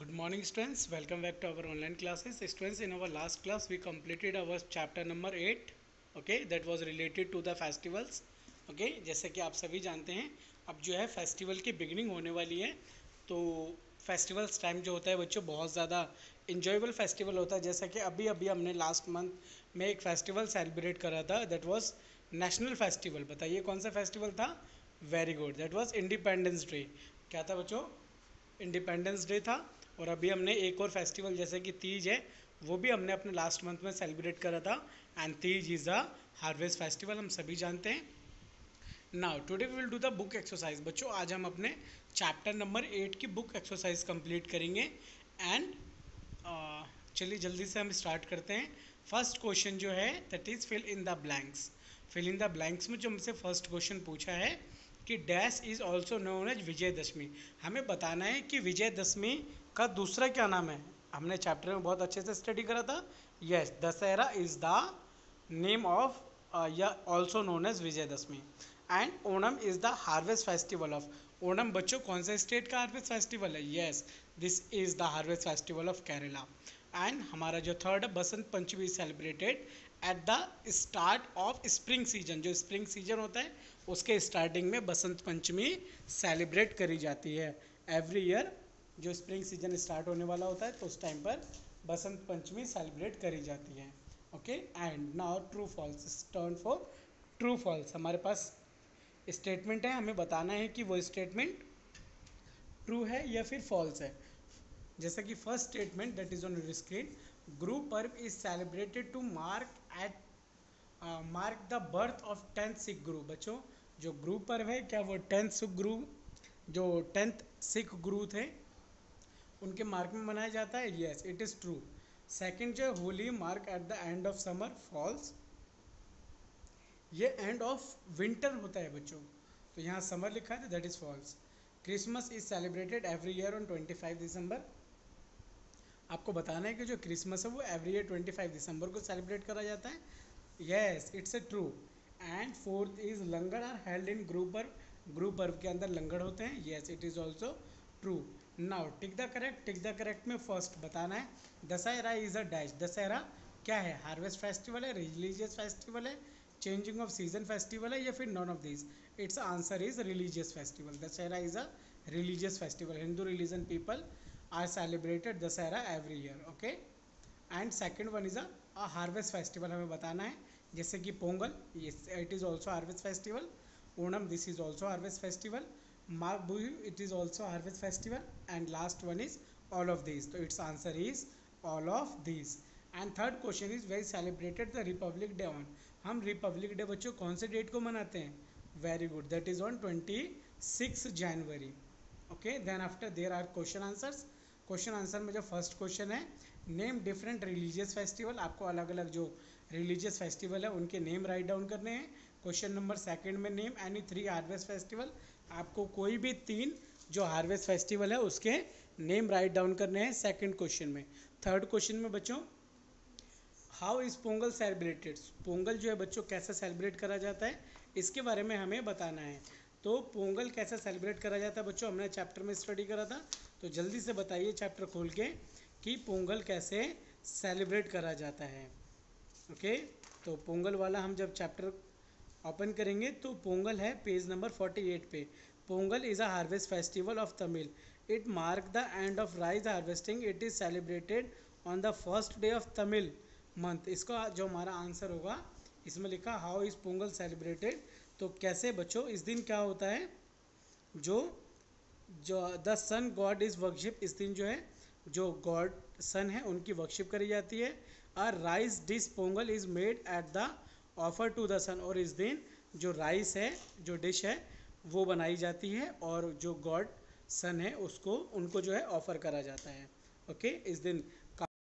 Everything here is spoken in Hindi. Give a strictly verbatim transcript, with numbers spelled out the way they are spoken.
Good morning students, welcome back to our online classes. Students, in our last class we completed our chapter number eight, okay, that was related to the festivals. okay, जैसे कि आप सभी जानते हैं अब जो है फेस्टिवल की बिगिनिंग होने वाली है। तो फेस्टिवल्स टाइम जो होता है बच्चों बहुत ज़्यादा इंजॉयबल फेस्टिवल होता है। जैसा कि अभी अभी हमने लास्ट मंथ में एक फेस्टिवल सेलिब्रेट करा था, दैट वाज नेशनल फेस्टिवल। बताइए कौन सा फेस्टिवल था? Very good, that was independence day. क्या था बच्चों? इंडिपेंडेंस डे था। और अभी हमने एक और फेस्टिवल जैसे कि तीज है वो भी हमने अपने लास्ट मंथ में सेलिब्रेट करा था। And Teej is a harvest festival, हम सभी जानते हैं। Now today we will do the book exercise. बच्चों आज हम अपने चैप्टर नंबर एट की बुक एक्सरसाइज कंप्लीट करेंगे। एंड चलिए जल्दी से हम स्टार्ट करते हैं। फर्स्ट क्वेश्चन जो है that is fill in the blanks. Fill in the blanks में जो हमसे फर्स्ट क्वेश्चन पूछा है कि dash is also known as Vijayadashami. हमें बताना है कि विजयदशमी का दूसरा क्या नाम है। हमने चैप्टर में बहुत अच्छे से स्टडी करा था। Yes, Dussehra is the name of या also known as Vijayadashami. And Onam is the harvest festival of. Onam बच्चों कौन सा स्टेट का हार्वेस्ट फेस्टिवल है? Yes, this is the harvest festival of Kerala. And हमारा जो थर्ड है Basant Panchami celebrated at the start of spring season. जो स्प्रिंग सीजन होता है उसके स्टार्टिंग में बसंत पंचमी सेलिब्रेट करी जाती है। एवरी ईयर जो स्प्रिंग सीजन स्टार्ट होने वाला होता है तो उस टाइम पर बसंत पंचमी सेलिब्रेट करी जाती है। Okay, and now true false, turn for true false. हमारे पास स्टेटमेंट है, हमें बताना है कि वो स्टेटमेंट ट्रू है या फिर फॉल्स है। जैसा कि first statement that is on your screen, Guru Parv is celebrated to mark at mark the birth of tenth Sikh guru. बच्चों जो गुरु पर्व है क्या वो टेंथ सिख गुरु, जो टेंथ सिख गुरु थे उनके मार्क में मनाया जाता है? Yes, it is true. Second जो Holi mark at the end of summer, false. ये एंड ऑफ विंटर होता है बच्चों, तो यहाँ समर लिखा है that is false. Christmas is celebrated every year on twenty five December. आपको बताना है कि जो क्रिसमस है वो every year twenty five December को सेलिब्रेट करा जाता है। Yes, it's a true. And fourth is langar are held in Guru Parv. Guru Parv के अंदर लंगर होते हैं। Yes, it is also true. Now tick the correct. Tick the correct में फर्स्ट बताना है Dussehra is a dash. Dussehra क्या है? हार्वेस्ट फेस्टिवल है, रिलीजियस फेस्टिवल है, चेंजिंग ऑफ सीजन फेस्टिवल है, या फिर none of this? It's answer is religious festival. Dussehra is a religious festival. Hindu religion people are celebrated Dussehra every year. Okay, and second one is a harvest festival. हमें बताना है जैसे कि Pongal, it is also harvest festival. Onam, this is also harvest festival. Magh Bihu, it is also harvest festival. And last one is all of this, तो it's answer is all of this. And third question is very celebrated the republic day on. हम रिपब्लिक डे बच्चों कौन से डेट को मनाते हैं? Very good, that is on twenty six January. Okay, then after there are question answers. Question answer में जो फर्स्ट क्वेश्चन है, नेम डिफरेंट रिलीजियस फेस्टिवल। आपको अलग अलग जो रिलीजियस फेस्टिवल है उनके नेम राइट डाउन करने हैं। क्वेश्चन नंबर सेकंड में name any three harvest festival. आपको कोई भी तीन जो हार्वेस्ट फेस्टिवल है उसके नेम राइट डाउन करने हैं सेकंड क्वेश्चन में। थर्ड क्वेश्चन में बच्चों, how is Pongal celebrated. Pongal जो है बच्चों कैसे सेलिब्रेट करा जाता है इसके बारे में हमें बताना है। तो पोंगल कैसे सेलिब्रेट करा जाता है बच्चों हमने चैप्टर में स्टडी करा था, तो जल्दी से बताइए चैप्टर खोल के कि पोंगल कैसे सेलिब्रेट करा जाता है। ओके, तो पोंगल वाला हम जब चैप्टर ओपन करेंगे तो पोंगल है पेज नंबर फोर्टी एट पे। Pongal is a harvest festival of Tamil. It mark the end of rice harvesting. It is celebrated on the first day of Tamil month. इसका जो हमारा आंसर होगा इसमें लिखा हाउ इज़ पोंगल सेलिब्रेटेड। तो कैसे बच्चों इस दिन क्या होता है, जो जो the sun god is worship, इस दिन जो है जो गॉड सन है उनकी वर्कशिप करी जाती है। A rice dish Pongal is made at the offer to the sun. और इस दिन जो राइस है जो डिश है वो बनाई जाती है और जो गॉड सन है उसको उनको जो है ऑफर करा जाता है। ओके, इस दिन